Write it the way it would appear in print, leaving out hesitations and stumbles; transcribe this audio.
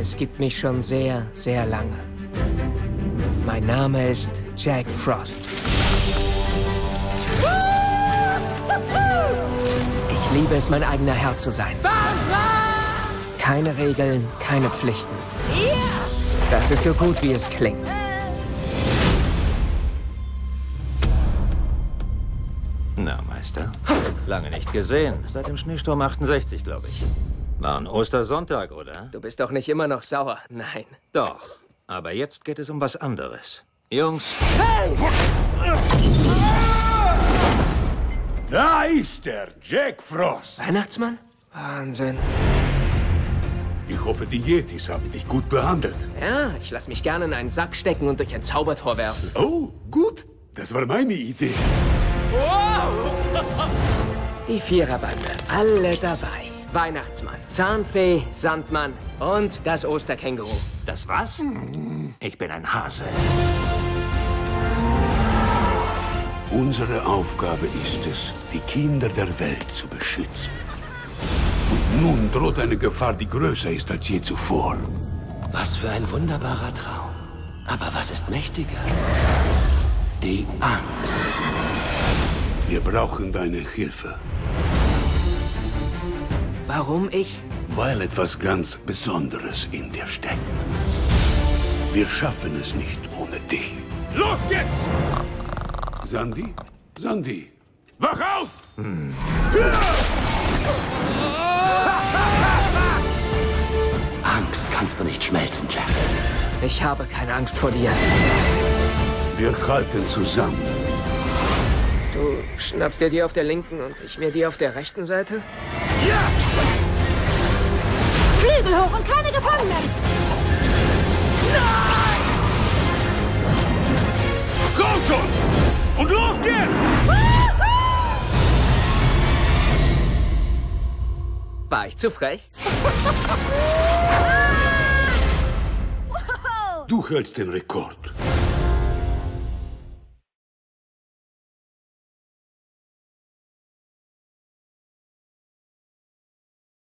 Es gibt mich schon sehr, sehr lange. Mein Name ist Jack Frost. Ich liebe es, mein eigener Herr zu sein. Keine Regeln, keine Pflichten. Das ist so gut, wie es klingt. Na, Meister? Lange nicht gesehen. Seit dem Schneesturm 68, glaube ich. War ein Ostersonntag, oder? Du bist doch nicht immer noch sauer. Nein. Doch. Aber jetzt geht es um was anderes. Jungs. Hey! Da ist er, Jack Frost. Weihnachtsmann? Wahnsinn. Ich hoffe, die Yetis haben dich gut behandelt. Ja, ich lass mich gerne in einen Sack stecken und durch ein Zaubertor werfen. Oh, gut. Das war meine Idee. Die Viererbande, alle dabei. Weihnachtsmann, Zahnfee, Sandmann und das Osterkänguru. Das was? Ich bin ein Hase. Unsere Aufgabe ist es, die Kinder der Welt zu beschützen. Und nun droht eine Gefahr, die größer ist als je zuvor. Was für ein wunderbarer Traum. Aber was ist mächtiger? Die Angst. Wir brauchen deine Hilfe, Warum ich? weil etwas ganz Besonderes in dir steckt. Wir schaffen es nicht ohne dich. Los geht's! Sandy? Sandy! Wach auf! Angst kannst du nicht schmelzen, Jack. Ich habe keine Angst vor dir. Wir halten zusammen. Du schnappst dir die auf der linken und ich mir die auf der rechten Seite? Flügel hoch und keine Gefangenen! Komm schon! Und los geht's! War ich zu frech? Du hältst den Rekord.